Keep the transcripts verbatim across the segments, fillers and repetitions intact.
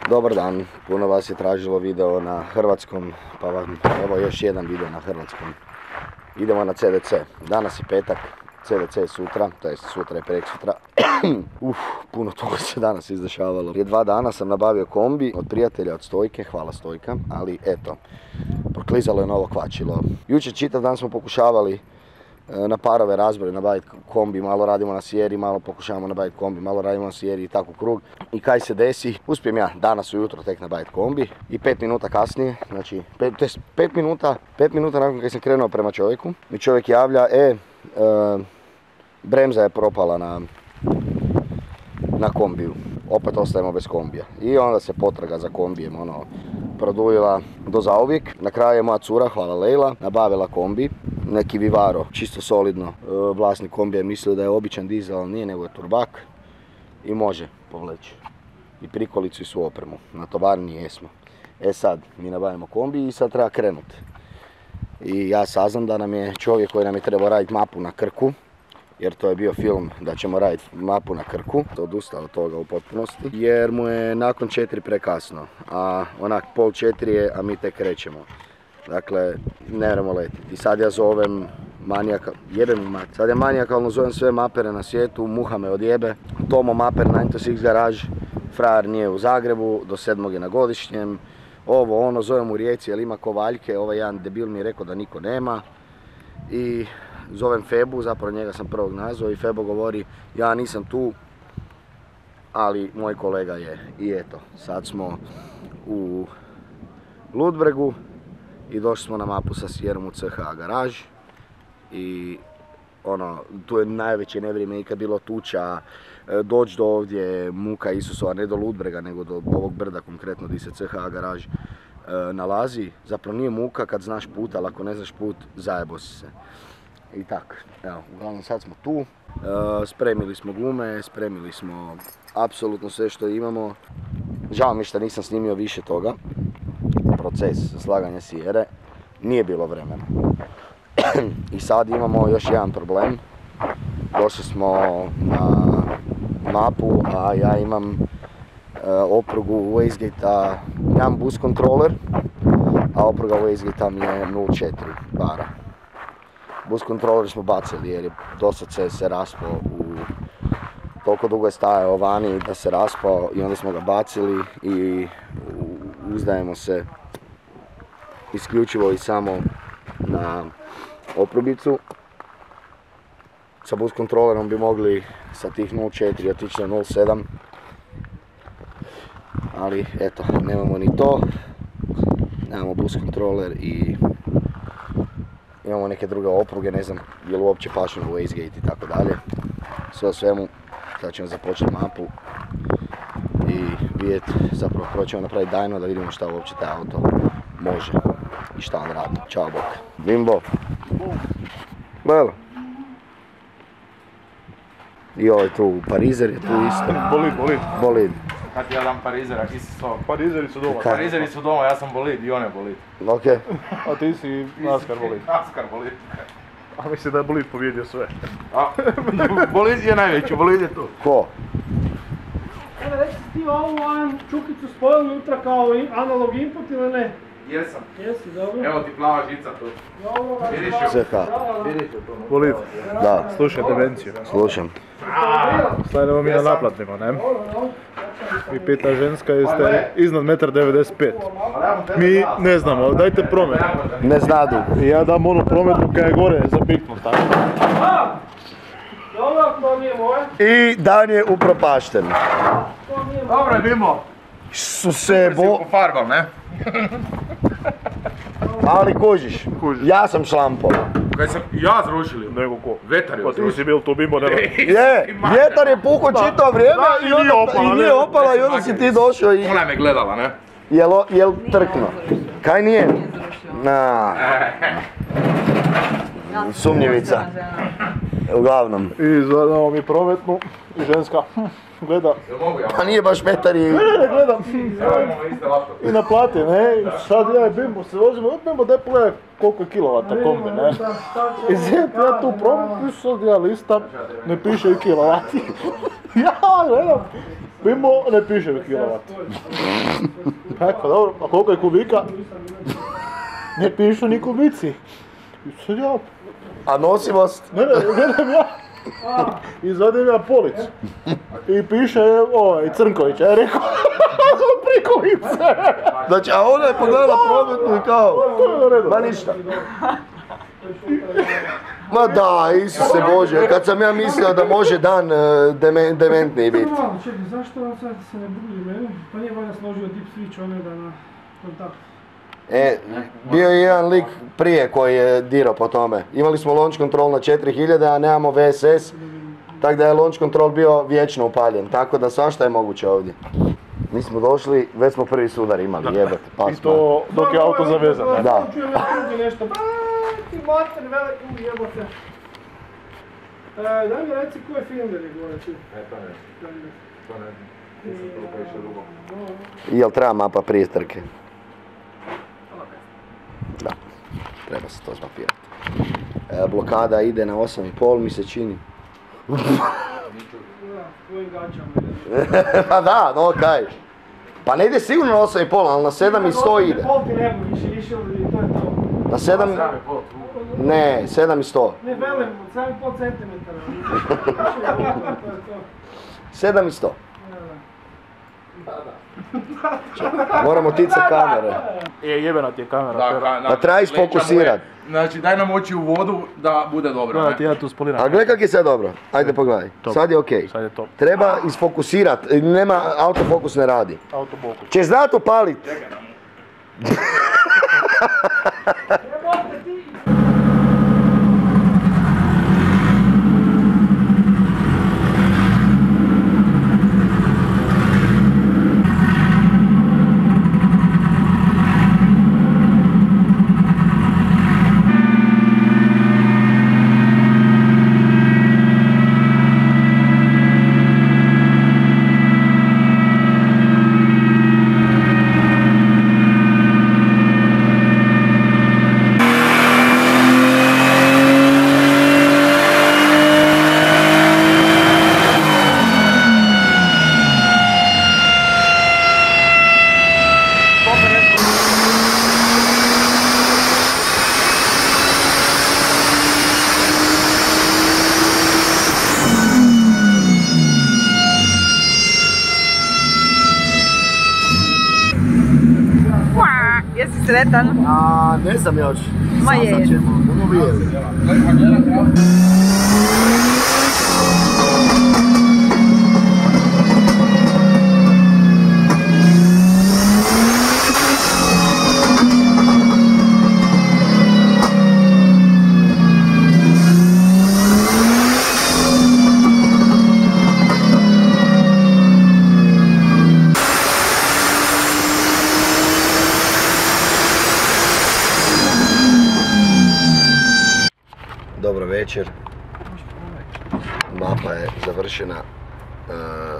Dobar dan, puno vas je tražilo video na hrvatskom, pa vam evo još jedan video na hrvatskom. Idemo na C D C. Danas je petak, C D C je sutra, to je sutra je preksutra. Uf, puno toga se danas izdešavalo. Prije dva dana sam nabavio kombi od prijatelja od Stojke, hvala Stojka, ali eto, proklizalo je novo kvačilo. Jučer čitav dan smo pokušavali na parove razbore nabaviti kombi, malo radimo na sjeri, malo pokušavamo nabaviti kombi, malo radimo na sjeri i tako u krug. I kaj se desi? Uspijem ja danas ujutro tek nabaviti kombi i pet minuta kasnije, znači pet, to je pet minuta, pet minuta nakon kad sam krenuo prema čovjeku, mi čovjek javlja, e, e bremza je propala na, na kombiju, opet ostajemo bez kombija. I onda se potraga za kombijem, ono, produljila do zauvijek. Na kraju je moja cura, hvala Lejla, nabavila kombi, neki Vivaro, čisto solidno. Vlasnik kombija je mislio da je običan dizel, ali nije, nego je turbak i može povleći. I prikolicu i svu opremu, na tovarni jesmo. E sad, mi nabavimo kombi i sad treba krenuti. I ja saznam da nam je čovjek koji nam je trebao raditi mapu na Krku, jer to je bio film da ćemo raditi mapu na Krku, to odustao od toga u potpunosti, jer mu je nakon četiri prekasno, a onak pol četiri je, a mi tek krećemo. Dakle, ne moramo letiti. I sad ja zovem manijaka, jebem mat. Sad ja manijakalno zovem sve mapere na svijetu, muha me odjebe. Tomo Maper devet to šest Garage, frajer nije u Zagrebu, do sedmog je na godišnjem. Ovo, ono, zovem u Rijeci jer ima kovaljke, ovaj jedan debil mi je rekao da niko nema. I zovem Febu, zapravo njega sam prvog nazvao i Febo govori, ja nisam tu, ali moj kolega je. I eto, sad smo u Ludbregu i došli smo na mapu sa sjerom u C H Garage. I ono, tu je najveće nevrijeme ikad bilo tuča, doći do ovdje, muka Isusova, ne do Ludbrega, nego do ovog brda konkretno gdje se C H Garage e, nalazi. Zapravo nije muka kad znaš put, ali ako ne znaš put, zajebo si se. I tak, evo, uglavnom sad smo tu, e, spremili smo gume, spremili smo apsolutno sve što imamo. Žao mi što nisam snimio više toga, proces slaganja sjere, nije bilo vremena. I sad imamo još jedan problem, došli smo na mapu, a ja imam e, oprugu Wastegate-a, imam bus controller, a opruga Wastegate-a mi je nula četiri bara. Bus controller smo bacili jer je dosad se raspao u... Toliko dugo je stajao vani da se raspao i onda smo ga bacili i uzdajemo se isključivo i samo na oprugicu. Sa bus kontrolerom bi mogli sa tih nula četiri otići na nula sedam. Ali eto, nemamo ni to. Nemamo bus kontroler i imamo neke druge opruge, ne znam je li uopće pašu na Wastegate i tako dalje. Sve o svemu, sad ćemo započeti mapu i vidjeti, zapravo prvo ćemo napraviti dyno da vidimo šta uopće taj auto može i šta on radi. Ćao bok. Bimbo. Lelo. I ovaj tu Parizer je tu isto. Bolid, bolid. Bolid. Kad ti ja dam Parizera, ti si to. Parizeri su doma. Parizeri su doma, ja sam bolid i on je bolid. Ok. A ti si Naskar bolid. Naskar bolid. A mislim da je bolid pobjedio sve. A, bolid je najveći, bolid je tu. Ko? Evo, već si ti ovu čukicu spojio unutra kao analog input ili ne? Jesam. Jesi, dobro. Evo ti plava žica tu. Vidiš ju? C H. Vidiš ju tu? Bolid, Da, slušaj devenciju. slušam. Stajemo mi na naplatnima, ne? I pita ženska jeste iznad metar devedeset pet. Mi ne znamo, dajte promet. Ne znadu. I ja dam onu prometnu koja je gore zapiknuta. Dobro, to nije moje. I dan je upropašten. Dobro je Bimo. Su se bo... Farbal, ne? Ali kužiš, Kužiš. ja sam šlampao. Kaj sam ja zrušili? Nego ko? Vetar je Pa ti zrušio. si bil tu Bimbo, nema. Je, vjetar je pukao čitavo vrijeme Da, i i nije onda, opala, i nije ne. opala i onda si ti došao i... Ona me gledala, ne? Jel, jel trkno? Kaj nije? Na. Sumnjivica. Uglavnom. I zadamo mi prometnu i ženska gleda. Jel mogu ja? Pa nije baš metar i... Ne, ne, gledam. Evo imamo iste laptope. I naplati, ne, i sad ja i Bimbo se vozimo, odnemo daj pogledaj koliko je kilovata kombi, ne. I zet, ja tu prometnu, sad ja listam, ne piše i kilovati. Ja gledam, kupimo, ne piše mi kilovat. Eko, dobro, a koliko je kubika? Ne pišu ni kubici. I sad ja... A nosivost? Ne, ne, gledam ja. Izvadim ja policu. I piše ovaj Crnković, ja rekao, prikolice. Znači, a ona je pogledala prometnu i kao, ma ništa. Ma da, Isuse Bože, kad sam ja mislio da može dan demen, dementniji biti. Čekaj, zašto on sad se ne budi meni? Pa nije valjda složio deep switch one da na kontakt. E, bio je jedan lik prije koji je dirao po tome. Imali smo launch control na četiri hiljade, a nemamo V S S, tako da je launch control bio vječno upaljen, tako da svašta je moguće ovdje. Mi smo došli, već smo prvi sudar imali, jebate, pa I to dok je auto zavezan, ne? Da. Čujem ja ovdje nešto, ba, ti mater veliki ujebote. E, daj mi reci ko je Finder je gore tu. E, to ne. To ne. Nisam to previše dugo. Jel treba mapa prije trke? Da, treba se to zmapirati. E, blokada ide na osam i pol mi se čini. Da, tvojim gaćama ide. Pa da, no kaj. Pa ne ide sigurno na osam i pol, ali na sedam i sto ide. Pol ti ne bu, više, više, to je to. Na sedam... Ne, sedam i sto. Ne, velim, sedam i pol centimetara. To je to. sedam i sto. Moramo tica kamere. E, jebena ti je kamera. Da, Pero. ka, na, Pa treba leća isfokusirat. mu je- Znači, daj nam oči u vodu da bude dobro, Gledaj ne? ti ja tu spoliram. A gledaj kak je sad dobro. Ajde pogledaj. Top. Sad je okej. Sad je top. Treba isfokusirat, nema, autofokus ne radi. Autoboku. Će znat upalit. Jebote ti! Jesi sretan? A, ne znam još. Ma je. Saznat ćemo, budu vidjeli. Dobro večer. Mapa je završena. E,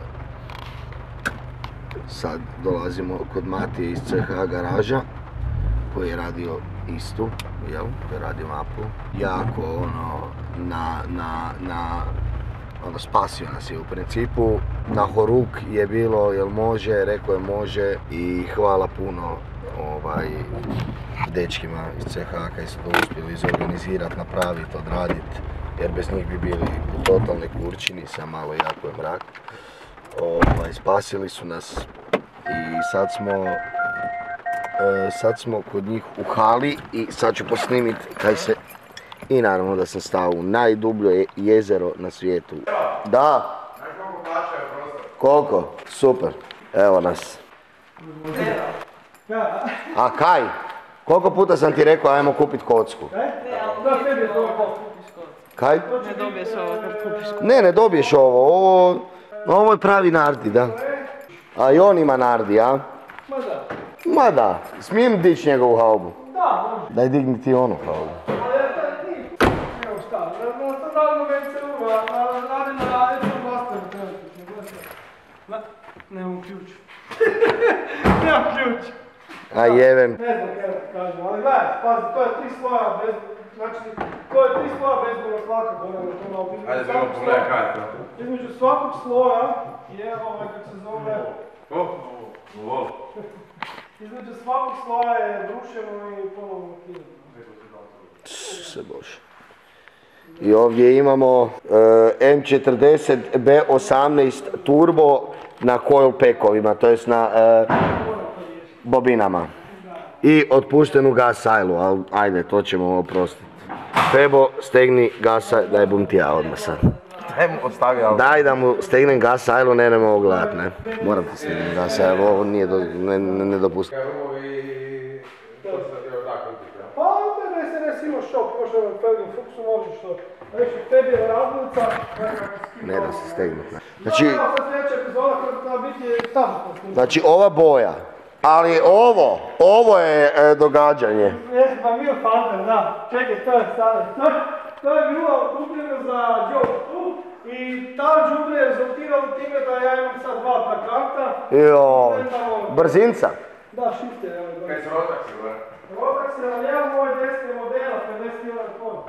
sad dolazimo kod Matije iz C H garaža koji je radio istu, jel? Koji je radio mapu. Jako ono, na, na, na, ono, spasio nas je u principu. Na horuk je bilo, jel može, rekao je može i hvala puno ovaj, dečkima iz C H koji su to uspjeli izorganizirati, napraviti, odraditi, jer bez njih bi bili u totalnoj kurčini, sam malo jako je mrak. Ovaj, spasili su nas i sad smo, e, sad smo kod njih u hali i sad ću posnimiti kaj se, i naravno da sam stao u najdublje jezero na svijetu. Da! Koliko? Super. Evo nas. A kaj? Koliko puta sam ti rekao ajmo kupit kocku? Da, tebi je to pol. Kaj? Ne dobiješ ovo kad kupiš. Ne, ne dobiješ ovo. Ovo, ovo je pravi nardi, da. A i on ima nardi, a? Ma da. Ma da. Smijem dići njegovu haubu? Da, može. Daj digni ti onu haubu. Ali ja taj ti. Evo šta, na standardnom V C U, radi na radičnom basteru trenutno, gledajte. Na, nemam ključ. Nemam ključ. A jevem. Ne znam kaj da ti kažem, ali gledaj, pazi, to je tri sloja bez znači, to je tri sloja bezbolna tlaka gore na tom autu. Ajde, treba pogledaj kaj je to. Između svakog sloja je ovaj, kako se zove... O, ovo. Između svakog sloja je brušeno i ponovno nakidano. Se bože. I ovdje imamo uh, M četrdeset B osamnaest turbo na coil packovima, to jest na uh, bobinama. I otpuštenu gas sajlu, ali ajde, to ćemo oprostiti. Febo, stegni gasa, daj bum ti ja odmah sad. Daj mu ostavi auto. Daj da mu stegnem gas sajlu, ne nemamo ovo gledat, ne. Moram ti stegnem gas sajlu, ovo nije do, ne, ne, ne dopustivo. Pa onda ne se ne si imao šok, možda na Felgen Fuchsu možeš to. Reći, tebi je razlica, Ne da se stegnut, ne. Znači, no, sad sljedeća epizoda kada treba biti tamo. znači ova boja, ali ovo, ovo je e, događanje. Ne, pa Mil Fanter, da. Čekaj, to je sada. To, to je bilo kupljeno za Joe tu i ta džubre je rezultirala time da ja imam sad dva ta karta. Jo, brzinca. Da, shifter, evo je. Kaj se rotak se gore? Rotak se, ali ja moj desni modela, pedeset jedan konj.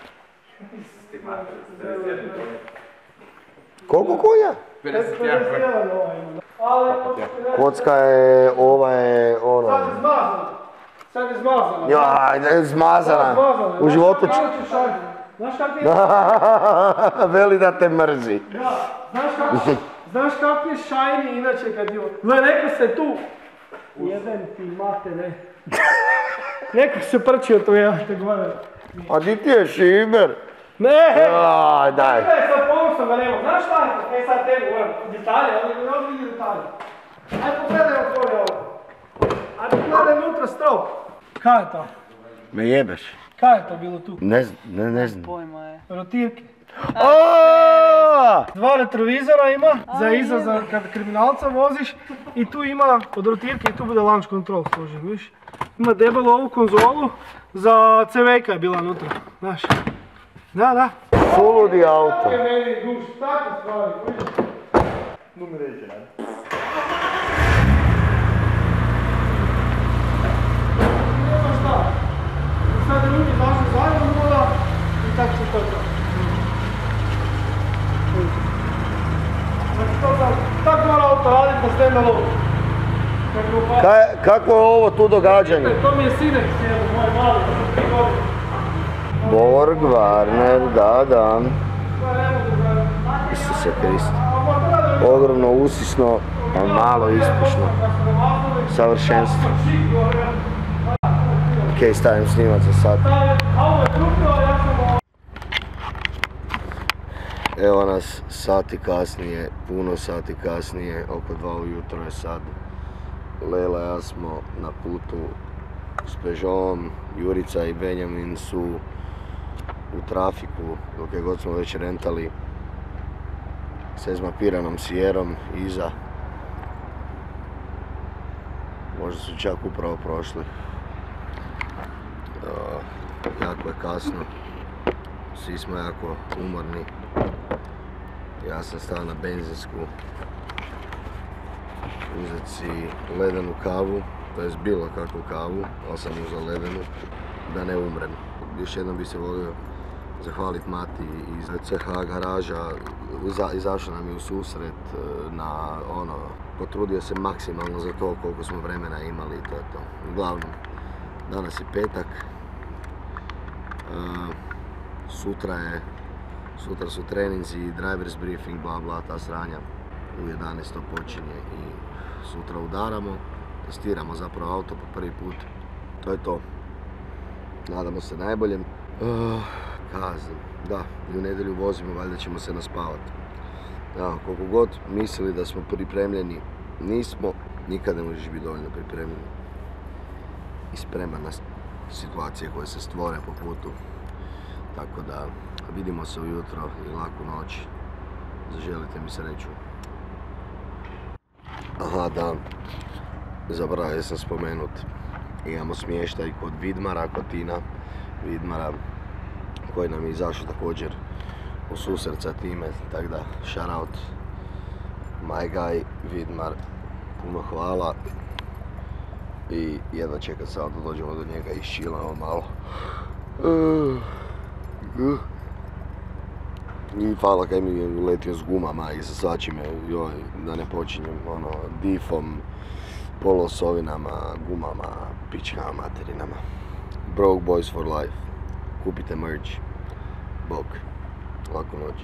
Koliko konja? pedeset pedeset jedan. jedan ovaj ima. Ali, Kocka je, ova je, sad ono... je zmazana. Sad je zmazana. Jaj, zmazana. U životu ću... Znaš kak je... Veli da te mrzi. Da, znaš kak, znaš kak je shiny inače kad je... Gle, neko se tu... Jedan ti mate, ne. Neko se prčio tu, evo te gore. A di ti je šiber? Ne! Jaj, daj. Ne, sad ponosom ga nema. Znaš šta je to? E sad tebi, govorim, detalje, ali ne ovdje vidi detalje. Ajde pogledaj otvori ovo. Ajde pogledaj unutra strop. Kaj je to? Me jebeš? Kaj je to bilo tu? Ne znam, ne, ne znam. Pojma je. Rotirke. Aaaa! Dva retrovizora ima, za iza za kad kriminalca voziš i tu ima od rotirke i tu bude launch control složen, viš? Ima debelu ovu konzolu, za C V K je bila unutra, znaš. Da, da. Suludi auto. je meni duš, takve stvari, vidiš? Numere iće, ne? Nema šta. Sad je ljudi zašli zajedno voda i tako se to to. Znači to sam, tako mora auto raditi na stand alone. Kaj, kakvo je ovo tu događanje? To mi je sinek sjedu, moj mali, tri godine. Borg, Warner, da, da. To je ne mogu da... Isuse Kriste. Ogromno, usisno, ali malo ispušno. Savršenstvo. Ok, stavim snimat za sad. Evo nas sati kasnije, puno sati kasnije, oko dva ujutro je sad. Lela i ja smo na putu s Peugeotom, Jurica i Benjamin su u trafiku dok je god smo već rentali s ezmapiranom Sierrom iza. Možda su čak upravo prošli. Uh, jako je kasno, svi smo jako umorni. Ja sam stao na benzinsku uzeti si ledenu kavu, to jest bilo kakvu kavu, ali sam uzeo ledenu da ne umrem. Još jednom bi se volio zahvaliti Mati iz C H garaža, Iza, izašao nam je u susret na ono, potrudio se maksimalno za to koliko smo vremena imali i to je to. Uglavnom, danas je petak, uh, sutra je, sutra su treninzi, drivers briefing, bla bla, ta sranja. U jedanaest to počinje i sutra udaramo, testiramo zapravo auto po prvi put. To je to. Nadamo se najboljem. Uh, kazam, da, i u nedjelju vozimo, valjda ćemo se naspavati. Ja, koliko god mislili da smo pripremljeni, nismo, nikad ne možeš biti dovoljno pripremljen i spreman na situacije koje se stvore po putu. Tako da, vidimo se ujutro i laku noć. Zaželite mi sreću. Aha, da, zaboravio sam spomenut. Imamo smještaj kod Vidmara, kod Tina Vidmara, koji nam je izašao također u susret sa time, tako da, shout out my guy Vidmar, puno hvala i jedva čekam samo da dođemo do njega i šilamo malo. I hvala kaj mi je uletio s gumama i sa svačime, joj, da ne počinjem, ono, difom, polosovinama, gumama, pičkama, materinama. Broke boys for life. Kupite merch. Bog. Lako noć.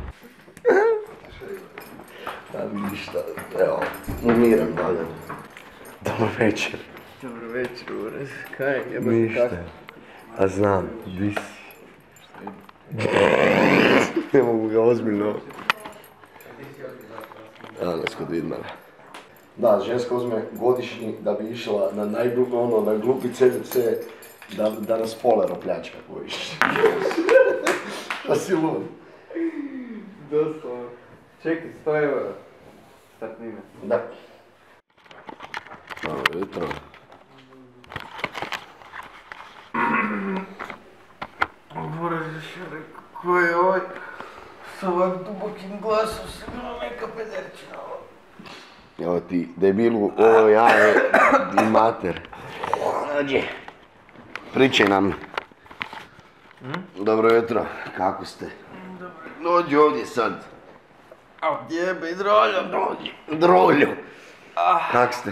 Da, ništa, evo, umiram dalje. Dobar večer. Dobro večer, Uraz. Kaj, jebate Ništa. kako? A znam, di si? Ne mogu ga ozbiljno. Danas kod Vidmara. Da, ženska uzme godišnji da bi išla na najglupi, ono, na glupi C D C, da, da nas polero pljačka kojiš. Šta si lud? Doslovno. Čekaj, sto eura. Startnine. Da. Dobro jutro. Uraz, još je rekao, ko je ovaj? S ovak dubokim glasom sigurno neka pederčina ovo. Evo ti, debilu, ovo ja je i mater. Dođi. Pričaj nam. Dobro jutro, kako ste? Dođi ovdje sad. A jebe, droljo. Dođi. Drolju. Kak ste?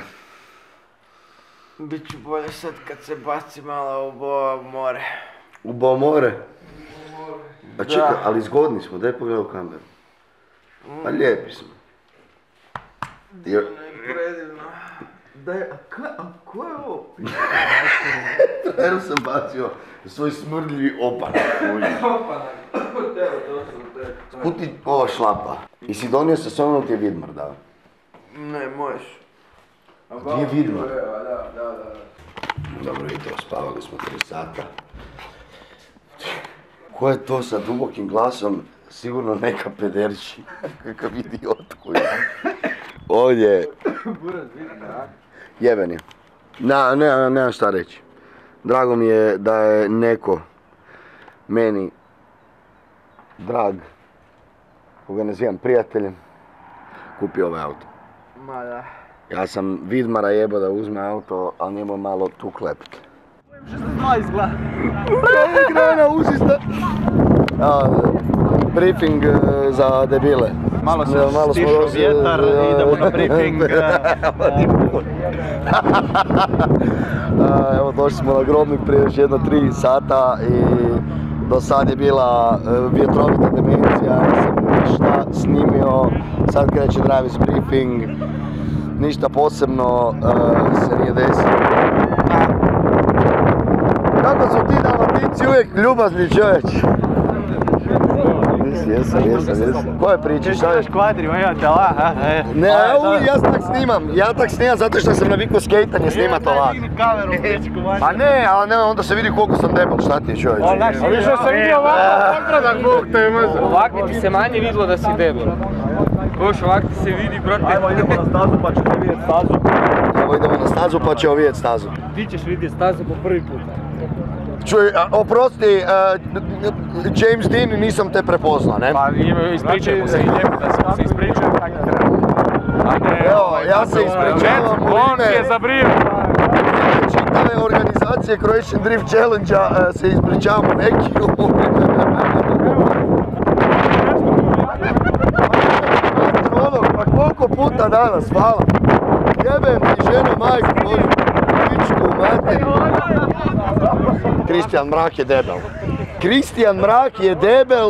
Biću bolje sad kad se baci malo u bo more. U more? Pa čekaj, ali zgodni smo, daj pogledaj u kameru. Pa lijepi smo. Jo- Predivno. Daj, a ka, a ko je ovo? Ero sam bacio svoj smrdljivi opanak. Opanak. Evo, to sam te. Kuti ova šlapa. I si donio sa sobom ti je Vidmar dao? Ne, možeš. Gdje je Vidmar? Da, da, da, da. Dobro jutro, spavali smo tri sata. Ko je to sa dubokim glasom? Sigurno neka pederči. Kakav idiot koji je. Ovdje. Buraz, vidi, da. Jebeni. Na, ne, nemam šta reći. Drago mi je da je neko meni drag, koga nazivam prijateljem, kupio ovaj auto. Ma da. Ja sam Vidmara jebo da uzme auto, ali njemu malo tu klepit. Grana usista. Briefing eh, za debile. Malo se Ja, malo smo stišao došli, vjetar, eh, idemo na briefing. A, Evo došli smo na Grobnik prije još jedno tri sata i do sad je bila eh, vjetrovita demencija, ja sam ništa snimio, sad kreće Travis briefing, ništa posebno eh, se nije desilo. Kako su ti Dalmatinci uvijek ljubazni čovječ? Jesam, jesam, jesam, jesam. Koje priče, šta je? Kvadrima imate ovak, a? Ne, ja, uvijek, ja tak snimam, ja tak snimam zato što sam navikao skejtanje snimat ovak. kameru u pičku, Pa ne, ali ne, onda se vidi koliko sam debel, šta ti je čovječ? A više sam vidio ovako pokradak, Bog te je mrze. Ovak bi ti se manje vidlo da si debel. Boš, ovak ti se vidi, brate. Ajmo, idemo na stazu pa ćete vidjeti stazu. Evo idemo na stazu pa ćemo vidjeti stazu. Ti ćeš vidjeti stazu po prvi put. Čuj, a, oprosti, uh, James Dean, nisam te prepoznao, ne? Pa ispričajmo se i njemu da sam se ispričao kako treba. A ne, Evo, ja se ispričavam u on ti je ime zabrio. čitave organizacije Croatian Drift Challenge-a, uh, se ispričavamo neki u Ono, pa koliko puta danas, hvala. Jebem ti ženo, majku, Božu, pičku, mater. Kristijan Mrak je debel. Kristijan Mrak je debel.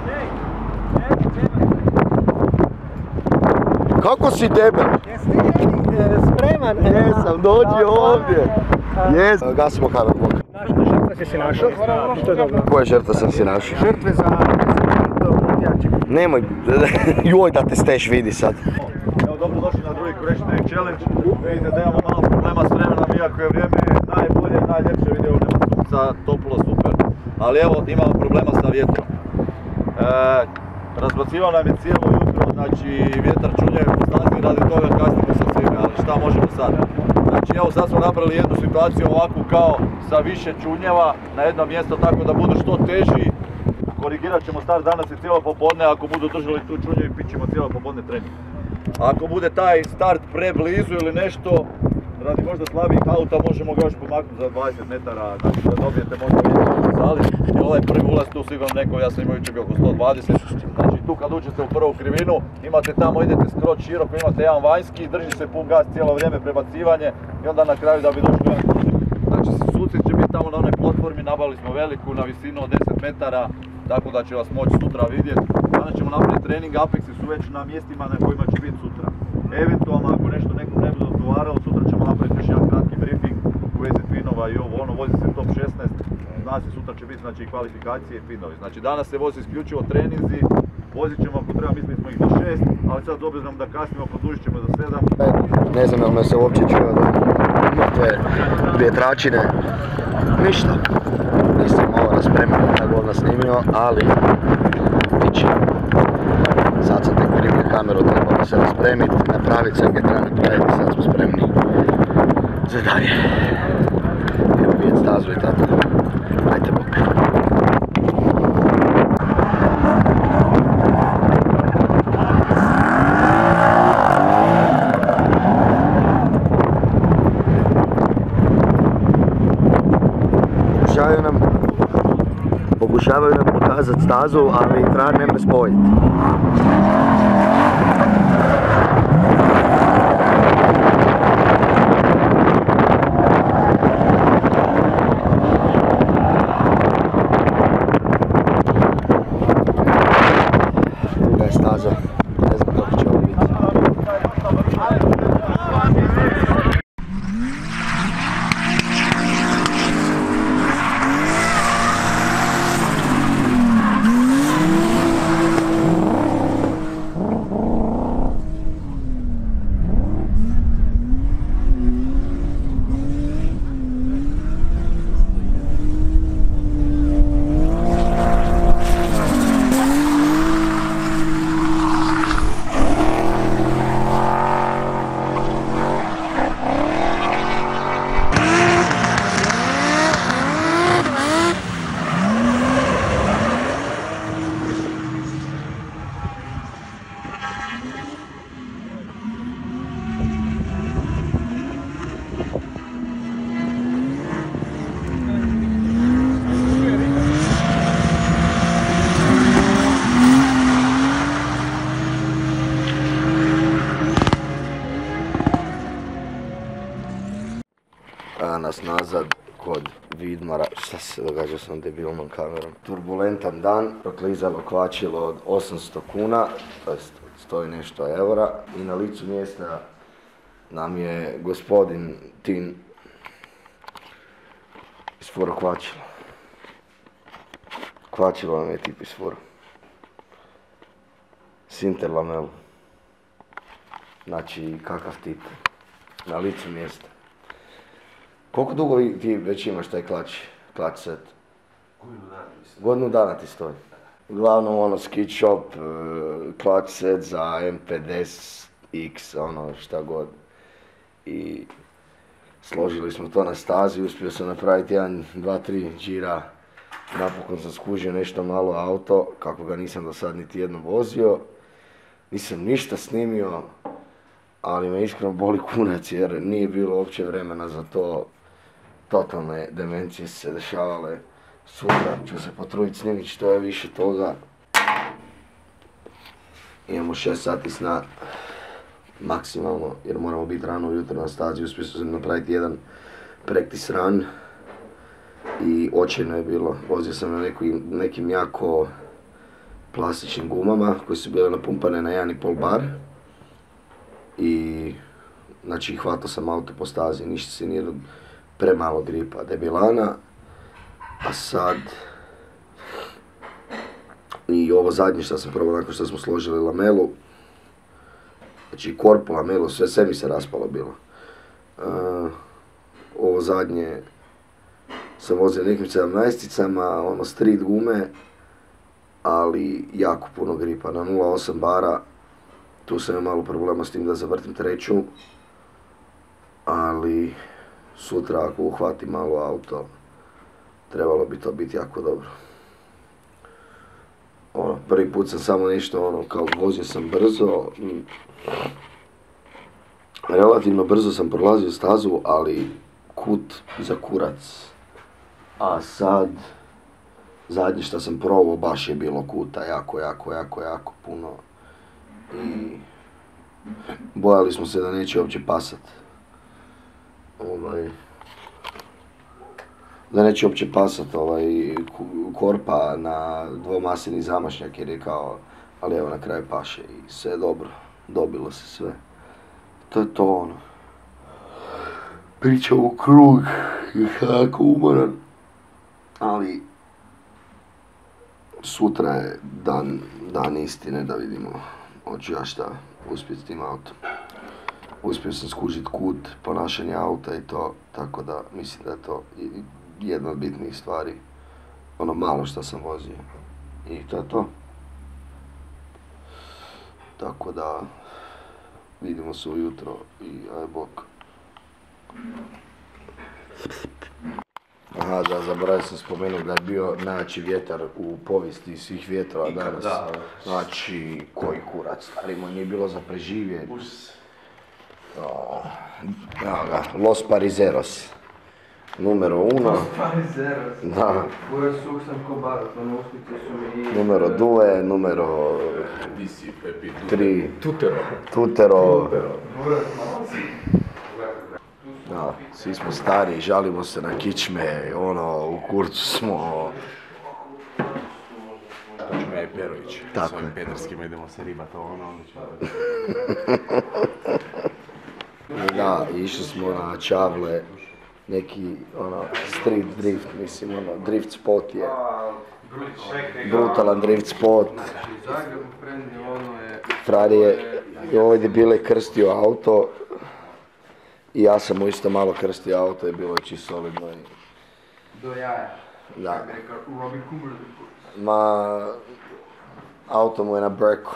Kako si debel? Spreman. Jesam, dođi ovdje. Jes. Gasimo kamer, Bog. Žrtva si si našao? To je dobro. Koje žrtve sam si našao? Žrtve za vrtijače. Nemoj, joj da te steš vidi sad. Evo, dobro došli na drugi Croatian Drift Challenge. Vidite da imamo malo problema s vremenom, iako je vrijeme najbolje i najljepše, vidio nema sunca, toplo, super. Ali evo, imamo problema sa vjetrom. E, razbacivao nam je cijelo jutro, znači vjetar čunjeve po snazi, radi toga kasnimo sa svime, ali šta možemo sad? Znači evo sad smo napravili jednu situaciju ovakvu kao sa više čunjeva na jedno mjesto tako da budu što teži. Korigirat ćemo start danas i cijelo popodne, ako budu držali tu čunjevi, pit ćemo cijelo popodne trening. Ako bude taj start preblizu ili nešto, radi možda slabijih auta možemo ga još pomaknuti za dvadeset metara, znači da dobijete možda vidjeti zali. I ovaj prvi ulaz tu sigurno neko, ja sam imao jučer bio oko sto dvadeset, znači tu kad uđete u prvu krivinu, imate tamo, idete skroz široko, imate jedan vanjski, drži se pun gas cijelo vrijeme, prebacivanje i onda na kraju da bi došli jedan kružnik. Znači sucit će biti tamo na onoj platformi, nabavili smo veliku na visinu od deset metara, tako da će vas moći sutra vidjeti. Danas ćemo napraviti trening, Apexi su već na mjestima na kojima će biti sutra. Eventualno ako nešto nekom ne bude odgovaralo, sutra ćemo napraviti još jedan kratki briefing u vezi twinova i ovo, ono, vozi se top šesnaest, zna se sutra će biti znači kvalifikacije i twinovi. Znači danas se vozi isključivo treninzi, vozit ćemo ako treba, mislili smo ih do šest, ali sad obzirom da kasnimo, produžit ćemo do sedam. Ne znam jel me se uopće čuo da mrtve vjetračine, ništa. Nisam ovo raspremio, tako odmah snimio, ali bit će. Sad sam tek primio kameru, trebalo se raspremiti, napraviti sve kaj treba napraviti, sad smo spremni za dalje. Evo vidjeti stazu i tako. Ajde bok. Pokušavaju nam, pokušavaju nam pokazati stazu, ali tran ne može spojiti. Druga je staza, ne znam kako će ovo biti. Nas nazad kod Vidmara, šta se događa s ovom debilnom kamerom. Turbulentan dan, proklizalo kvačilo od osamsto kuna, to stoji nešto eura i na licu mjesta nam je gospodin Tin isfuro kvačilo. Kvačilo nam je tip isfuro. Sinter lamelu. Znači kakav tip. Na licu mjesta. Koliko dugo ti već imaš taj klač, klač set? Godinu dana mislim. Godinu dana ti stoji. Uglavnom ono skid shop, klač set za M pedeset X, ono šta god. I složili smo to na stazi, uspio sam napraviti jedan, dva, tri džira. Napokon sam skužio nešto malo auto, kako ga nisam do sad niti jednom vozio. Nisam ništa snimio, ali me iskreno boli kunac jer nije bilo uopće vremena za to. Totalne demencije su se dešavale. Sutra ću se potruditi snimiti što je više toga. Imamo šest sati sna maksimalno jer moramo biti rano ujutro na stazi. Uspio sam napraviti jedan practice run i očajno je bilo. Vozio sam na nekim, nekim jako plastičnim gumama koje su bile napumpane na jedan i pol bar. I znači hvatao sam auto po stazi, ništa se nije premalo gripa, debilana. A sad i ovo zadnje što sam probao nakon što smo složili lamelu, znači korpu, lamelu, sve, sve mi se raspalo bilo. Uh, ovo zadnje sam vozio nekim sedamnaesticama, ono street gume, ali jako puno gripa, na nula osam bara. Tu sam imao malo problema s tim da zavrtim treću, ali sutra ako uhvatim malo auto, trebalo bi to biti jako dobro. Ono, prvi put sam samo nešto, ono, kao vozio sam brzo, relativno brzo sam prolazio stazu, ali kut za kurac. A sad, zadnje što sam probao baš je bilo kuta, jako, jako, jako, jako puno. I bojali smo se da neće uopće pasat. Ovaj, da neće uopće pasat ovaj korpa na dvomaseni zamašnjak jer je kao, ali evo na kraju paše i sve je dobro, dobilo se sve. To je to ono. Pričam u krug, jako umoran, ali sutra je dan, dan istine da vidimo hoću ja šta uspjeti s tim autom. Uspio sam skužit kut ponašanja auta i to, tako da mislim da je to jedna od bitnijih stvari, ono malo što sam vozio. I to je to. Tako da vidimo se ujutro i aj bok. Aha, da, zaboravio sam spomenuti da je bio najjači vjetar u povijesti svih vjetrova danas. Da, znači, koji kurac, starimo, nije bilo za preživje. Oh, evo ga, Los Parizeros. Numero uno. Los Parizeros. Da. Uvijek suk sam ko barat, ono uspite su mi i... Numero due, numero... Disi, Pepi, tri. Tutero. Tutero. Burat, malo si. Da, svi smo stari, žalimo se na kičme, ono, u kurcu smo... Kičme je Perović. Tako S ovim je. pederskima idemo se ribat, ono, onda ćemo... Da, išli smo na Čavle, neki, ono, street drift, mislim, ono, drift spot je. Brutalan drift spot. Zagreb u Frendi, ono je... Frari je i ovdje bile krstio auto. I ja sam mu isto malo krstio auto i bilo je čisto solidno. Do jaja. Da. Kako bi rekao Robin Cooper. Ma, auto mu je na breku.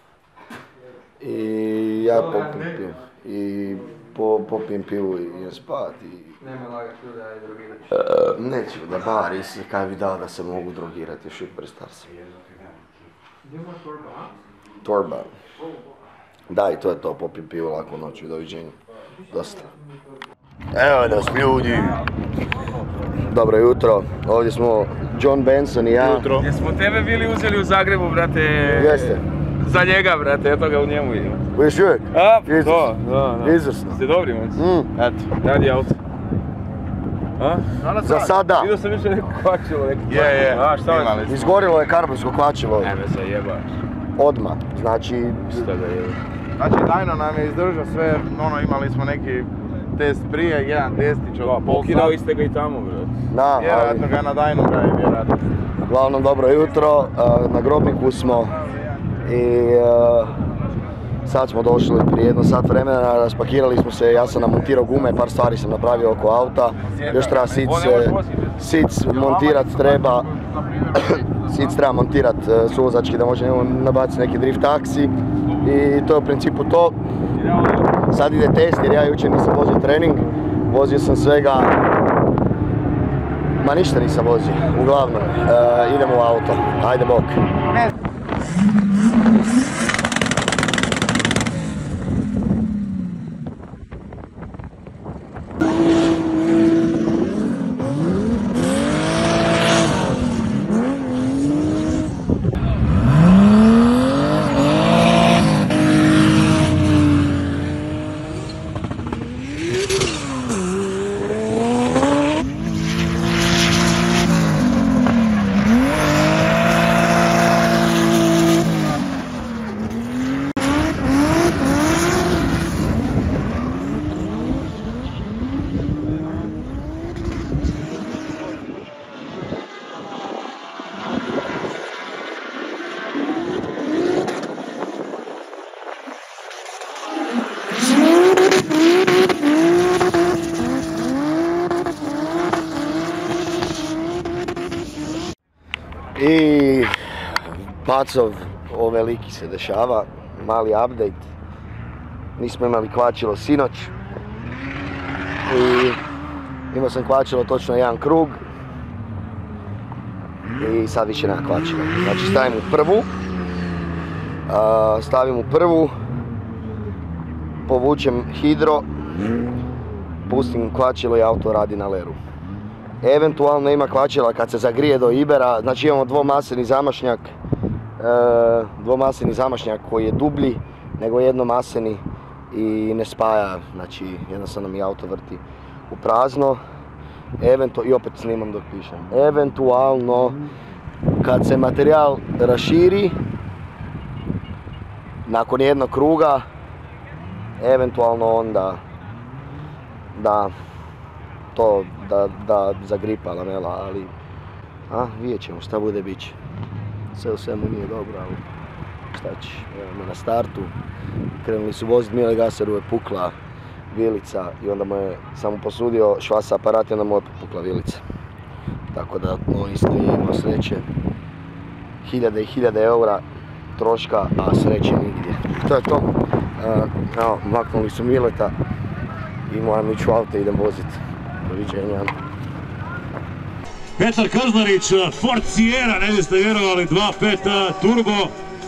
I ja popim pivu. I po, popim pivu i idem spat. I... Nema lagat tu da je drogirat. Uh, neću da bar, jesi kaj bi dao da se mogu drogirati, još uvijek prestar sam. Gdje ima torba, a? Torba. Da, i to je to, popim pivu laku noću i doviđenja. Dosta. Evo nas ljudi. Dobro jutro, ovdje smo John Benson i ja. Jutro. Jesmo tebe bili uzeli u Zagrebu, brate? Jeste. Za njega, brate, eto ga u njemu vidim. Još uvijek? A, Izvrsno. to, da, da. Izvrsno. Ste dobri, moć? Mm. Eto, radi auto. A? Za sada. Vidio sam više neko kvačilo, neko Je, je, A, šta imali vam? smo. Izgorilo je karbonsko kvačilo. Ne me se jebaš. Odmah. Znači, Šta da je? Znači Dajno nam je izdržao sve, ono imali smo neki test prije, jedan testić od Da, pol pokidali ste ga i tamo, brate. na, ali, Vjerojatno ga na Dajnu ga je vjerojatno. uglavnom dobro jutro, uh, na Grobniku smo i uh, sad smo došli prije jedno sat vremena, raspakirali smo se, ja sam namontirao gume, par stvari sam napravio oko auta, još treba sic, sic montirat treba, sic treba montirat uh, suvozački da može nabaciti neki drift taksi i to je u principu to. Sad ide test jer ja jučer nisam vozio trening, vozio sam svega, ma ništa nisam vozio, uglavnom, uh, idemo u auto, ajde bok. I pacov oveliki se dešava, mali update, nismo imali kvačilo sinoć i imao sam kvačilo točno jedan krug i sad više nema kvačilo. Znači stavim u prvu, stavim u prvu povučem hidro, pustim kvačilo i auto radi na leru. Eventualno ima kvačila kad se zagrije do Ibera, znači imamo dvomaseni zamašnjak, e, dvomaseni zamašnjak koji je dublji nego jednomaseni i ne spaja, znači jednostavno mi auto vrti u prazno. Eventu, i opet snimam dok pišem. Eventualno kad se materijal raširi nakon jednog kruga, eventualno onda da to da, da zagripa lamela, ali a, vidjet ćemo šta bude bit će. Sve u svemu nije dobro, ali šta će, evo na startu krenuli su voziti Mile Gaseru, je pukla vilica i onda mu je samo posudio švasa aparat i onda mu je pukla vilica. Tako da on isto nije imao sreće. Hiljade i hiljade eura troška, a sreće nigdje. To je to. Uh, evo, maknuli su Mileta i moram ići u auto i idem vozit. Doviđenja. Petar Kazlarić, Ford Sierra, ne biste vjerovali, dva pet turbo.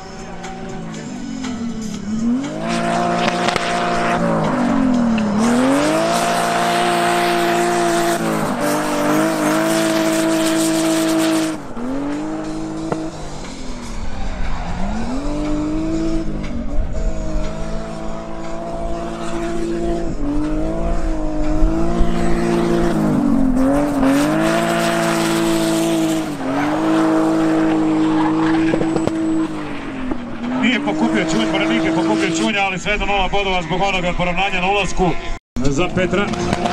Pokupio čunj, Paranik je pokupio čunja, ali svejedno nula bodova zbog onoga poravnanja na ulasku za Petra.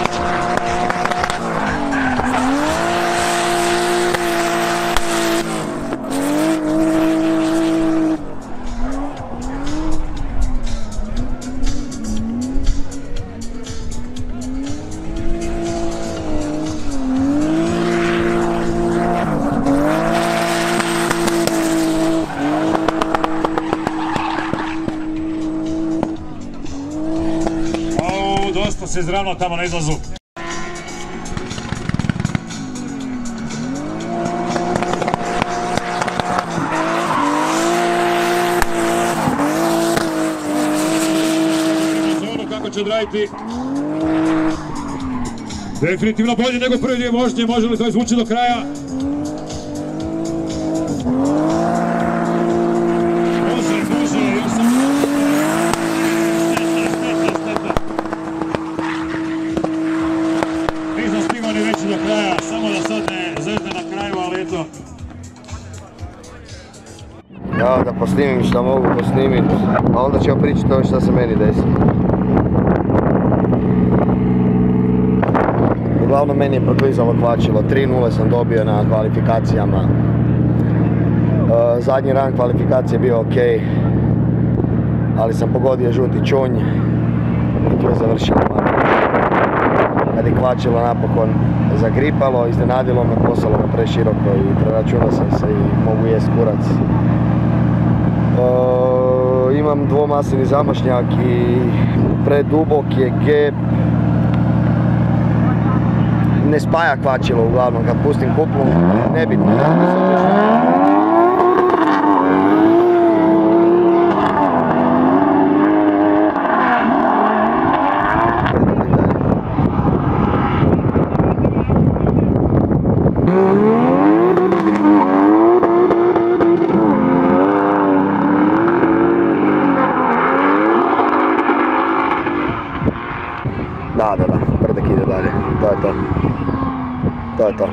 Dosta se izravno tamo na izlazu. Kako će odraditi? Definitivno bolje nego prvi dio vožnje, može li to izvući do kraja? Može, može, još sam... do kraja, samo da sad ne zezne na kraju, ali eto. Ja da posnimim što mogu posnimit, a onda ćemo pričati o što se meni desi. Uglavnom meni je proklizalo kvačilo, tri nule sam dobio na kvalifikacijama. Zadnji rang kvalifikacije je bio ok, ali sam pogodio žuti čunj i tu je završilo. Kad je kvačilo napokon zagripalo, iznenadilo me, poslalo me preširoko i preračunao sam se i mogu jest kurac. E, imam dvomaseni zamašnjak i predubok je gep. Ne spaja kvačilo uglavnom, kad pustim kuplu, nebitno. Da, da, da, brdak ide dalje, to je to, to je to,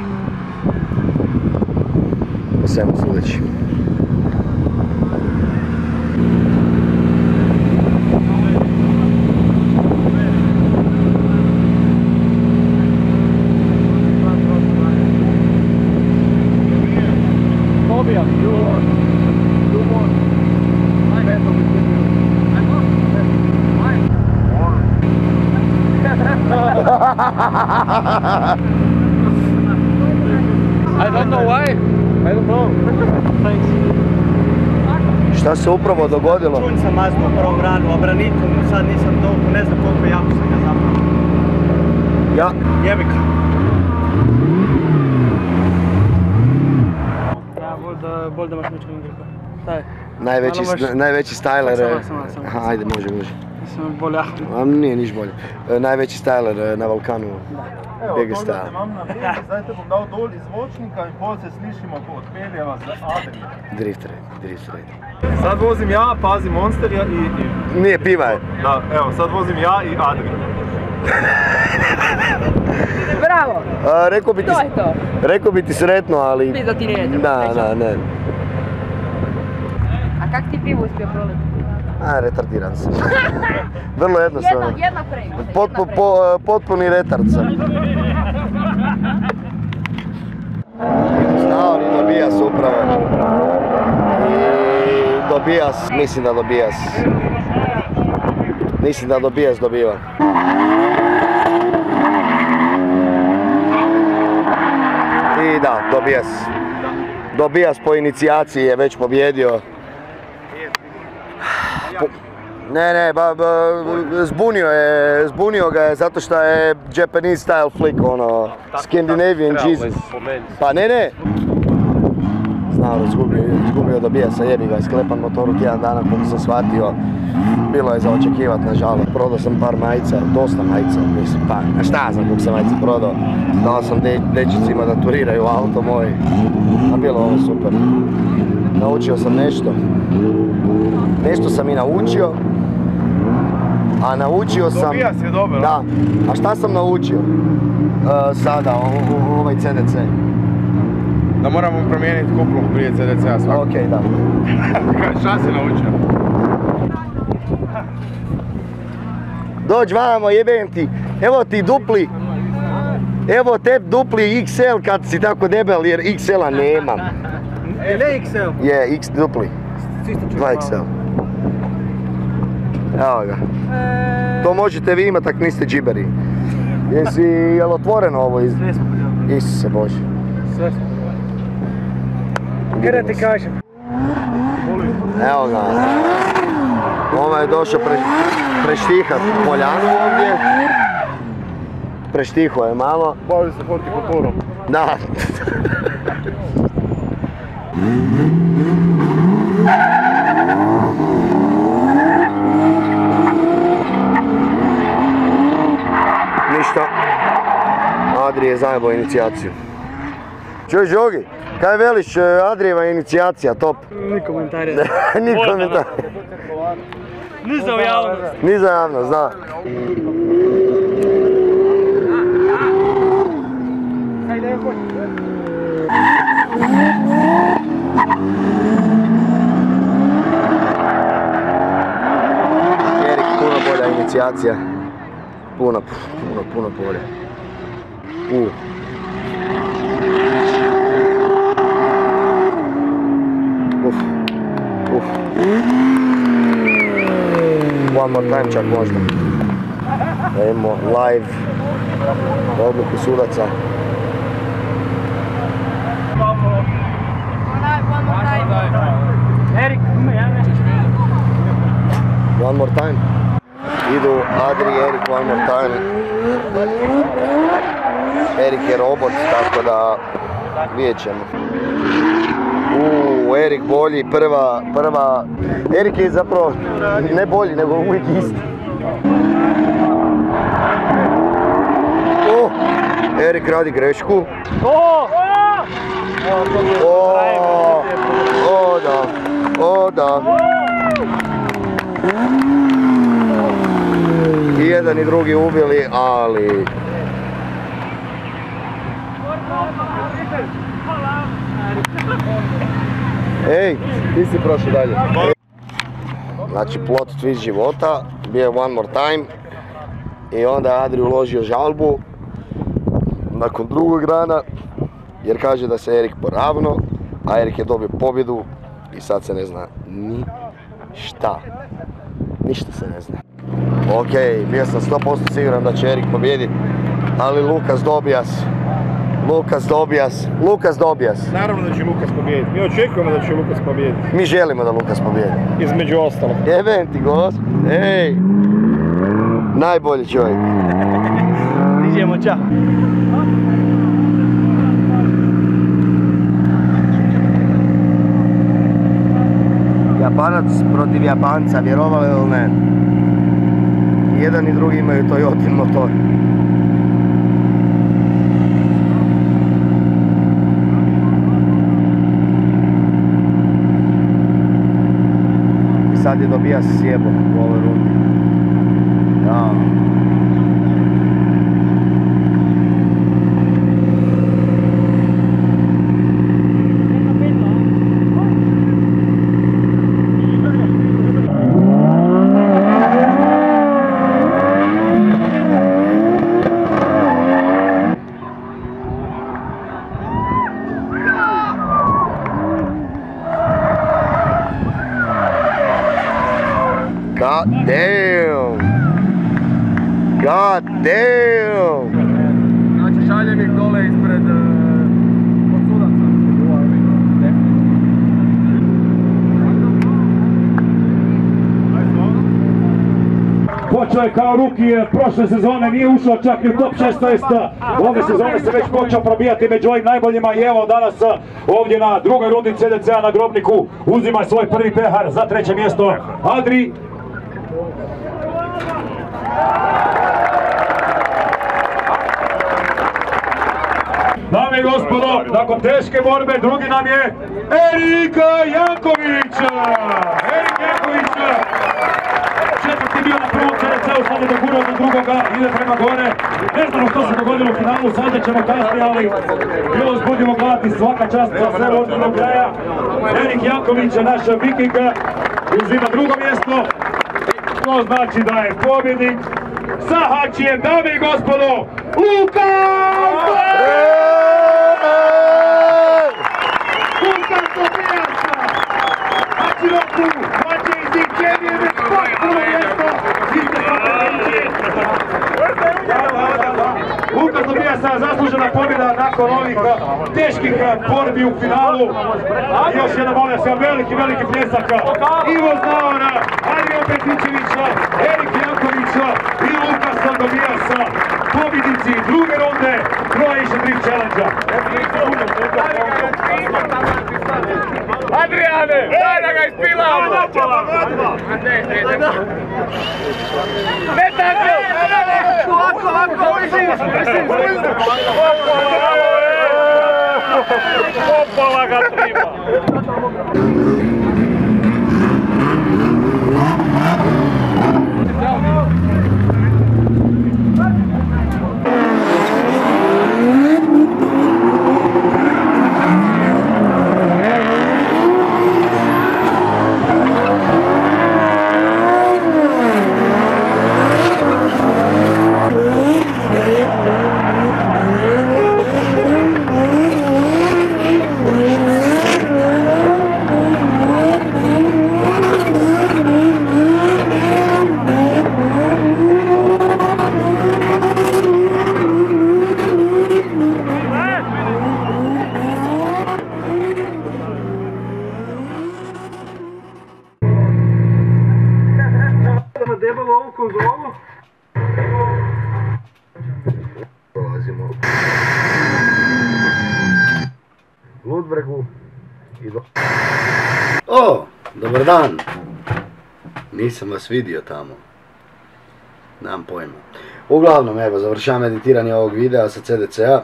po svemu sudeći. I don't know why. I don't know. Thanks. Šta se upravo dogodilo? Čunj sam maznuo u prvom ranu, a branikom sad nisam toliko, ne znam koliko jako sam ga zapravo. Ja. Jebika. Ja, bolj da, bolj da imaš ničeg ne gripa. Taj. Najveći, Malo baš- najveći styler je... Samo, samo, samo, samo. Ajde, može, može. Sam bolja. A nije niš bolje. E, najveći styler na Balkanu. Evo, Biggest toga style. te mam na primjer, zdaj te bom dal dol iz zvočnika in pol se slišimo, ko odpeljeva z Adrija. Drift raid, drift raid. Sad vozim ja, pazi Monsterja i... i... Nije piva je. Da, evo, sad vozim ja i Adrija. Bravo! A, rekao bi ti, To je to. rekao bi ti sretno, ali... Spis da ti nije to. Da, da, ne. A kak ti pivo uspio proliti? A, retardiran sam. Vrlo jednostavno. Jedna, jedna previše. Potpu, po, potpuni retard sam. Znao li dobijas upravo. I dobijas, mislim da dobijas. Mislim da dobijas dobiva. I da, dobijas. Dobijas po inicijaciji je već pobjedio. Po, ne, ne, ba, ba, zbunio je, zbunio ga je zato što je Japanese style flick, ono, Scandinavian Jesus. Pa ne, ne. Znao, izgubio, izgubio dobijasa, jebi ga, isklepan motor u tjedan dana, koliko sam shvatio. Bilo je za očekivat, nažalost. Prodao sam par majica, dosta majica, mislim, pa, a šta znam koliko sam majica prodao. Dao sam de, dečicima da turiraju auto moj, a bilo ovo super. Naučio sam nešto. Nešto sam i naučio, a naučio sam... Dobijas je dobro. Da, a šta sam naučio uh, sada, o, o, ovaj C D C? Da moramo promijeniti kuplu prije C D C-a svakako. Okej, da. Šta si naučio? Dođ vamo, jebem ti, evo ti dupli, evo te dupli X L kad si tako debel jer X L-a nemam. Ne X L. Je, X dupli, dva X L. Evo ga. To možete vi imat, tak niste džiberi. Jesi, jel otvoreno ovo iz... Sve smo podijeli. Isuse Bože. Sve smo. Kada ti kažem? Evo ga. Ovo je došao pre, preštihat Poljanu ovdje. Preštiho je malo. Bavi se hortikulturom. Da. Ništa. Adri je zajebao inicijaciju. Čuj Žogi, kaj veliš Adrijeva inicijacija, top? Ni komentari. Ni komentari. Ni za javnost. Ni za javnost, da. Erik, puno bolja inicijacija. Puno, puno, puno bolja. U. Uf, uf. One more time čak možda. Da imamo live odluku sudaca. Erik, ima ja nešto. One more time. Idu Adri i Erik one more time. Erik je robot, tako da vidjet ćemo. Uuu, Erik bolji, prva, prva... Erik je zapravo ne bolji, nego uvijek isti. O, Erik radi grešku. O! O, o da, o da. I jedan i drugi ubili, ali... Ej, ti si prošao dalje. Znači plot twist života, bio je one more time. I onda je Adri uložio žalbu nakon drugog dana, jer kaže da se Erik poravno, a Erik je dobio pobjedu i sad se ne zna ni šta. Ništa se ne zna. Ok, bio sam sto posto siguran da će Erik pobjediti, ali Lukas Dobijas, Lukas Dobijas, Lukas Dobijas. Naravno da će Lukas pobijediti. Mi očekujemo da će Lukas pobijediti. Mi želimo da Lukas pobjedi. Između ostalog. Jebem ti gos, ej, najbolji čovjek. Idemo, ča. Japanac protiv Japanca, vjerovali ili ne? jedan i drugi imaju Toyotin motor. I sad je dobija se sjebo u ovoj rundi. Ja. God damn! God damn! Znači šaljem ih dole ispred podsudaca. Počeo je kao ruki prošle sezone, nije ušao čak i u top šesnaest. Ove sezone se već počeo probijati među ovim najboljima i evo danas ovdje na drugoj rundi C D C-a na Grobniku uzima svoj prvi pehar za treće mjesto Adri. Dame i gospodo, nakon teške borbe drugi nam je Erik Janković! Erik Janković! Četvrti bio na prvom C D C-u, sad je dogurao do drugoga, ide prema gore. Ne znamo što se dogodilo u finalu, sada ćemo kasnije, ali bilo uzbudimo gledati, svaka čast za sve od do kraja. Erik Janković je naš viking, uzima drugo mjesto. To znači da je pobjednik sa Hačijem, dame i gospodo, Lukas! Lukas Tobijaša! Hači roku, Hači iz Ikemije, već potpuno mjesto! Lukas Tobijaša, zaslužena pobjeda nakon ovih teških borbi u finalu. I još jedan, molim se, veliki, veliki pljesak Ivo Znaora, Adrian Petričevića, Erik Jankovića i Lukasa Tobijaša, pobjednici druge runde Croatia Dream Challenge-a. Adriane, daj da ga ispilamo! Ne tako! Ovako, ovako, Opala ga prima! Debelo ovu konzolu. Dolazimo Ludbregu i do... O, dobar dan! Nisam vas vidio tamo. Nemam pojma. Uglavnom, evo, završavam editiranje ovog videa sa C D C-a.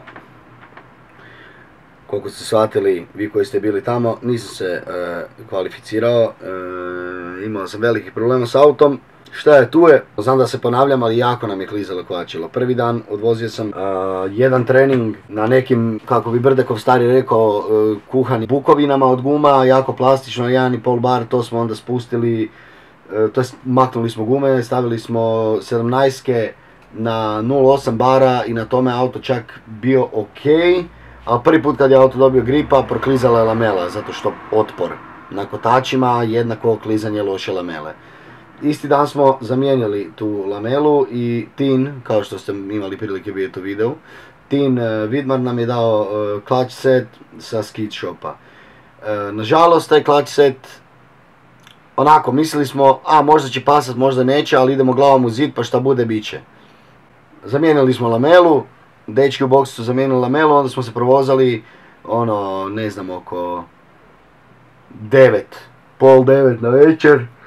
Koliko ste shvatili, vi koji ste bili tamo, nisam se e, kvalificirao. E, imao sam velikih problema s autom. Šta je tu je? Znam da se ponavljam, ali jako nam je klizalo kovačilo. Prvi dan odvozio sam uh, jedan trening na nekim, kako bi Brdekov stari rekao, uh, kuhani bukovinama od guma, jako plastično, jedan i pol bar, to smo onda spustili, uh, to jest maknuli smo gume, stavili smo sedamnaestke na nula zarez osam bara i na tome auto čak bio ok, ali prvi put kad je auto dobio gripa, proklizala je lamela, zato što otpor na kotačima jednako klizanje loše lamele. Isti dan smo zamijenili tu lamelu i Tin, kao što ste imali prilike vidjeti u videu, Tin uh, Vidmar nam je dao uh, clutch set sa skid shopa. Uh, nažalost, taj clutch set, onako, mislili smo, a možda će pasat, možda neće, ali idemo glavom u zid, pa šta bude, bit će. Zamijenili smo lamelu, dečki u boksu su zamijenili lamelu, onda smo se provozali, ono, ne znam, oko devet, pol devet na večer.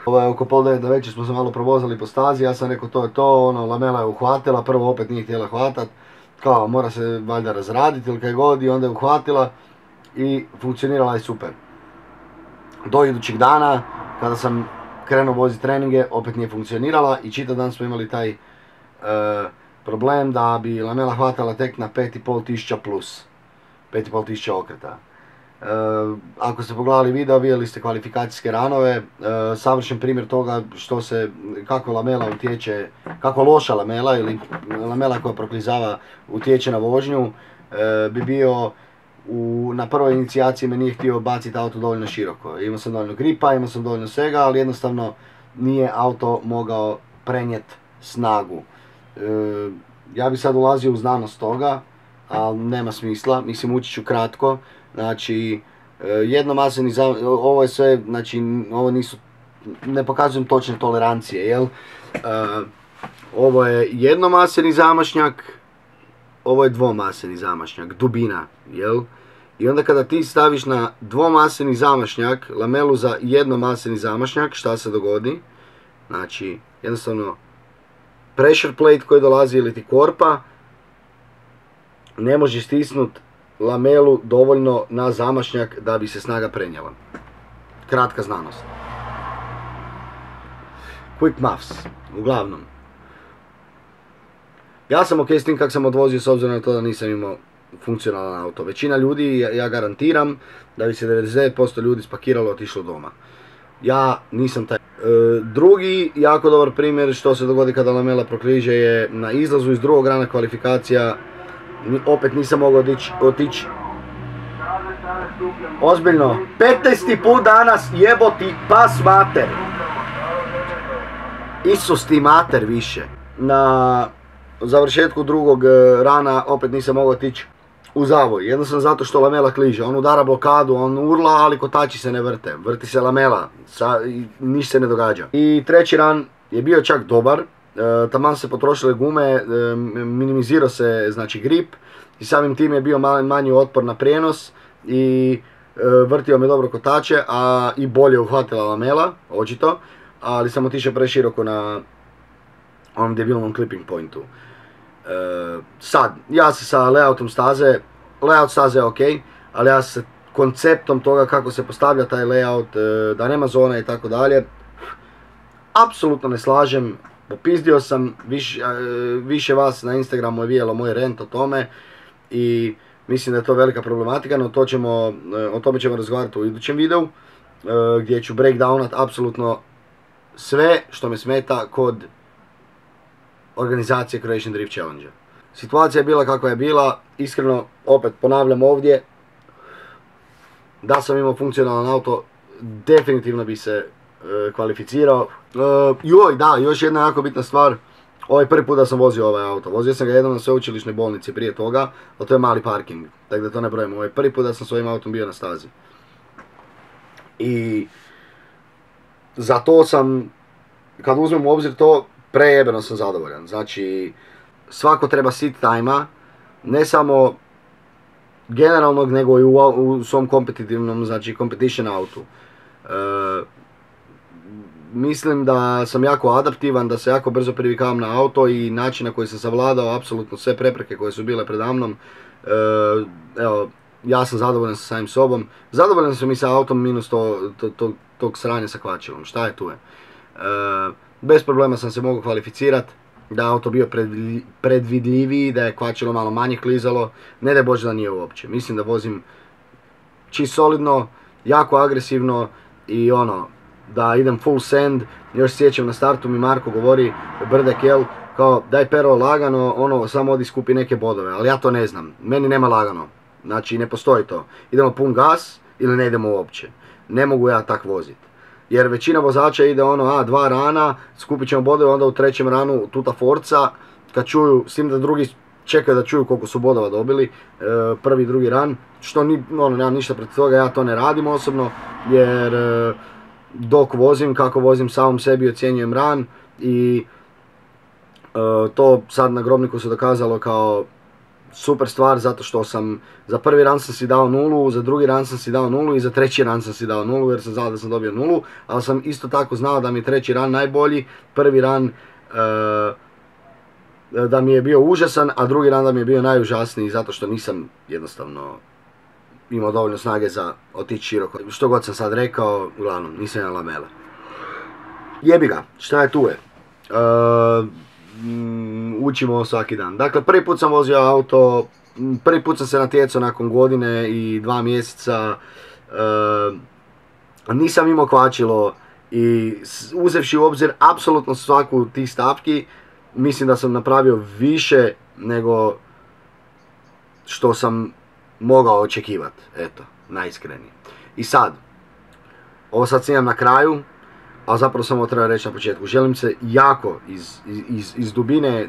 Ovaj, oko pol devet na večer smo se malo provozali po stazi, ja sam rekao to je to, ono, lamela je uhvatila, prvo opet nije htjela hvatat, kao mora se valjda razraditi ili kaj god i onda je uhvatila i funkcionirala je super. Do idućeg dana, kada sam krenuo voziti treninge, opet nije funkcionirala i čitav dan smo imali taj e, problem da bi lamela hvatala tek na pet i pol tisuća plus, pet i pol tisuća okreta. E, ako ste pogledali video, vidjeli ste kvalifikacijske ranove, e, savršen primjer toga što se, kako lamela utječe, kako loša lamela ili lamela koja proklizava utječe na vožnju, e, bi bio u, na prvoj inicijaciji me nije htio baciti auto dovoljno široko. Imao sam dovoljno gripa, imao sam dovoljno svega, ali jednostavno nije auto mogao prenijeti snagu. E, ja bi sad ulazio u znanost toga, ali nema smisla, mislim ući ću kratko. Znači, jednomaseni zamašnjak, ovo je sve, znači, ovo nisu, ne pokazujem točne tolerancije, jel? E, ovo je jednomaseni zamašnjak, ovo je dvomaseni zamašnjak, dubina, jel? I onda kada ti staviš na dvomaseni zamašnjak, lamelu za jednomaseni zamašnjak, šta se dogodi? Znači, jednostavno, pressure plate koji dolazi ili ti korpa, ne može stisnuti lamelu dovoljno na zamašnjak da bi se snaga prenijela. Kratka znanost. Quick muffs, uglavnom. Ja sam ok s tim kak sam odvozio s obzirom na to da nisam imao funkcionalan auto. Većina ljudi, ja, ja garantiram, da bi se devedeset devet posto ljudi spakiralo i otišlo doma. Ja nisam taj. E, drugi jako dobar primjer što se dogodi kada lamela prokliže je na izlazu iz drugog rana kvalifikacija. Opet nisam mogao otići, otići. Ozbiljno, petnaesti put danas jeboti pas mater. Isus ti mater više. Na završetku drugog rana opet nisam mogao otići u zavoj. Jednostavno zato što lamela kliže. On udara blokadu, on urla, ali kotači se ne vrte. Vrti se lamela, ništa se ne događa. I treći ran je bio čak dobar. E, taman se potrošile gume, e, minimizirao se znači grip i samim tim je bio manji otpor na prijenos i e, vrtio me dobro kotače, a i bolje uhvatila lamela, očito, ali sam otišao preširoko na onom debilnom clipping pointu. E, sad, ja se sa layoutom staze, layout staze je ok, ali ja se konceptom toga kako se postavlja taj layout, e, da nema zona i tako dalje, apsolutno ne slažem. Popizdio sam, više, više vas na Instagramu je vidjelo moj rent o tome i mislim da je to velika problematika, no to ćemo, o tome ćemo razgovarati u idućem videu gdje ću breakdownat apsolutno sve što me smeta kod organizacije Croatian Drift Challenge. Situacija je bila kakva je bila, iskreno opet ponavljam ovdje, da sam imao funkcionalan auto definitivno bi se kvalificirao. Uh, joj, da, još jedna jako bitna stvar. Ovo je prvi put da sam vozio ovaj auto. Vozio sam ga jednom na sveučilišnoj bolnici prije toga, ali to je mali parking, tako da to ne brojimo. Ovo je prvi put da sam s ovim autom bio na stazi. I za to sam, kad uzmem u obzir to, prejebeno sam zadovoljan. Znači, svako treba sit time-a, ne samo generalnog, nego i u, u svom kompetitivnom, znači competition autu. Uh, Mislim da sam jako adaptivan, da se jako brzo privikavam na auto i način na koji sam savladao apsolutno sve prepreke koje su bile predamnom. E, evo, ja sam zadovoljan sa samim sobom. Zadovoljan sam i sa autom minus to, to, to, tog sranja sa kvačilom. Šta je tu je? E, bez problema sam se mogao kvalificirati, da je auto bio predvidljiviji, da je kvačilo malo manje klizalo. Ne da Bože da nije uopće. Mislim da vozim čist solidno, jako agresivno i ono, da idem full send. Još sjećam na startu mi Marko govori, Brdek jel, kao daj Pero lagano, ono samo odi skupi neke bodove, ali ja to ne znam, meni nema lagano, znači ne postoji to, idemo pun gas ili ne idemo uopće, ne mogu ja tak voziti, jer većina vozača ide ono, a dva rana, skupit ćemo bodove, onda u trećem ranu tuta forca, kad čuju, s tim da drugi čekaju da čuju koliko su bodova dobili, e, prvi i drugi ran, što ni, ono, nemam ništa protiv toga, ja to ne radim osobno, jer e, dok vozim, kako vozim samom sebi ocjenjujem ran i e, to sad na Grobniku se dokazalo kao super stvar zato što sam, za prvi run sam si dao nulu, za drugi run sam si dao nulu i za treći run sam si dao nulu jer sam znao da sam dobio nulu, ali sam isto tako znao da mi je treći run najbolji, prvi run uh, da mi je bio užasan, a drugi run da mi je bio najužasniji zato što nisam jednostavno imao dovoljno snage za otići široko. Što god sam sad rekao, uglavnom, nisam imao lamele. Jebi ga, šta je tu je? Uh, učimo svaki dan. Dakle, prvi put sam vozio auto, prvi put sam se natjecao nakon godine i dva mjeseca. Uh, nisam imao kvačilo i uzevši u obzir apsolutno svaku tih stavki, mislim da sam napravio više nego što sam mogao očekivati, eto, najiskrenije. I sad, ovo sad snimam na kraju, ali zapravo sam ovo treba reći na početku. Želim se jako iz, iz, iz dubine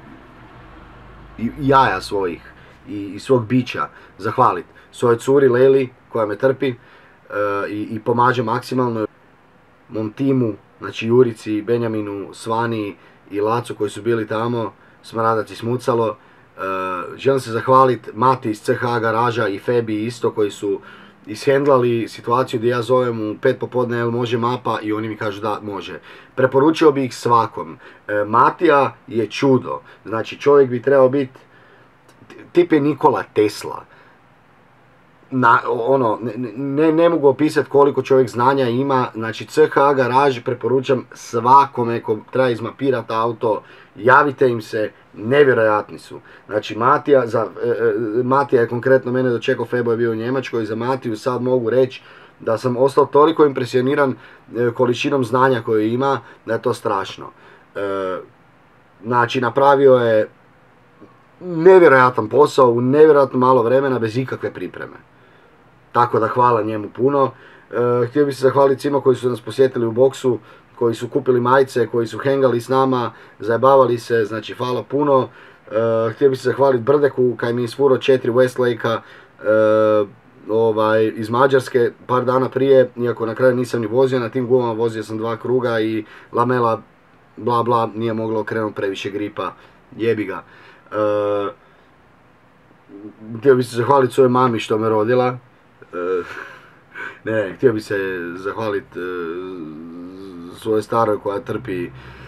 jaja svojih i, i svog bića zahvaliti svojoj curi Leli koja me trpi uh, i, i pomaže maksimalno mom timu, znači Jurici, Benjaminu, Svani i Lacu koji su bili tamo, Smradac i Smucalo. Uh, želim se zahvaliti Mati iz C H garaža i Febi isto koji su ishendlali situaciju gdje ja zovem u pet popodne jel može mapa i oni mi kažu da može. Preporučio bi ih svakom. E, Matija je čudo. Znači čovjek bi trebao biti, tip je Nikola Tesla. Na, ono, ne, ne, ne mogu opisati koliko čovjek znanja ima. Znači C H garaži preporučam svakome ko treba izmapirati auto. Javite im se, nevjerojatni su. Znači Matija, za, e, e, Matija je konkretno mene dočekao, Febo je bio u Njemačkoj, za Matiju sad mogu reći da sam ostao toliko impresioniran e, količinom znanja koju ima, da je to strašno. E, znači napravio je nevjerojatan posao u nevjerojatno malo vremena bez ikakve pripreme. Tako da hvala njemu puno. E, htio bih se zahvaliti svima koji su nas posjetili u boksu, koji su kupili majice, koji su hengali s nama, zajebavali se, znači hvala puno. Uh, htio bih se zahvaliti Brdeku kaj mi je isfurao četiri Westlakea uh, ovaj, iz Mađarske par dana prije, iako na kraju nisam ni vozio na tim gumama, vozio sam dva kruga i lamela bla bla nije moglo okrenuti previše gripa, jebi ga. Uh, htio bih se zahvaliti svojoj mami što me rodila. Uh, ne, ne, htio bih se zahvaliti uh, svoje staroj koja trpi,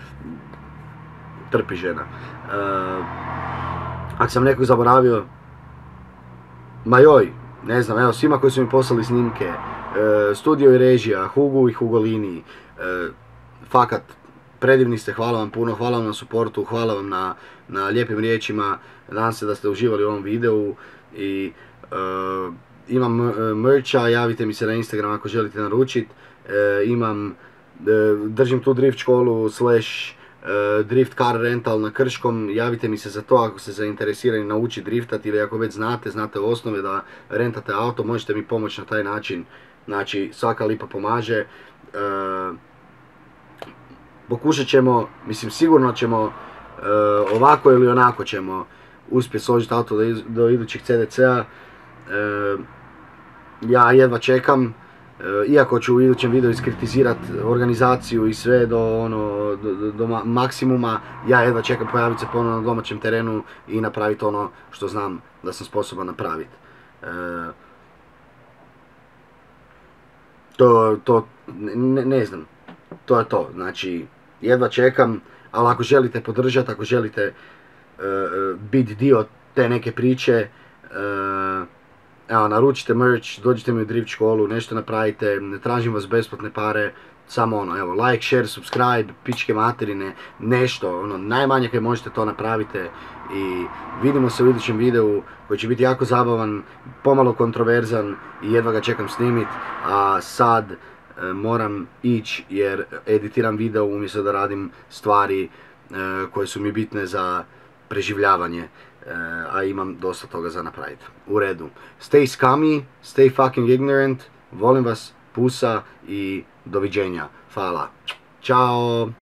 trpi žena. Uh, ako sam nekog zaboravio, ma joj, ne znam, evo svima koji su mi poslali snimke, uh, studio i režija, Hugu i Hugolini, uh, fakat, predivni ste, hvala vam puno, hvala vam na suportu, hvala vam na, na lijepim riječima, nadam se da ste uživali u ovom videu i uh, imam uh, mercha, javite mi se na Instagram ako želite naručiti, uh, imam držim tu drift školu slash uh, drift car rental na Krškom, javite mi se za to ako ste zainteresirani naučiti driftati ili ako već znate, znate u osnove da rentate auto, možete mi pomoći na taj način, znači svaka lipa pomaže. Uh, pokušat ćemo, mislim sigurno ćemo, uh, ovako ili onako ćemo uspjeti složiti auto do, do idućeg C D C-a. Uh, ja jedva čekam. Iako ću u idućem videu iskritizirati organizaciju i sve do, ono, do, do, do maksimuma, ja jedva čekam pojaviti se ponovno na domaćem terenu i napraviti ono što znam da sam sposoban napraviti. E, to, to, ne, ne znam, to je to, znači jedva čekam, ali ako želite podržati, ako želite e, biti dio te neke priče, e, evo, naručite merch, dođite mi u drift školu, nešto napravite, ne tražim vas besplatne pare, samo ono, evo, like, share, subscribe, pičke materine, nešto, ono, najmanje kaj možete to napravite i vidimo se u idućem videu koji će biti jako zabavan, pomalo kontroverzan i jedva ga čekam snimit, a sad e, moram ići jer editiram video umjesto da radim stvari e, koje su mi bitne za preživljavanje. Uh, a imam dosta toga za napraviti. U redu. Stay scummy, stay fucking ignorant, volim vas, pusa i doviđenja. Hvala. Ćao.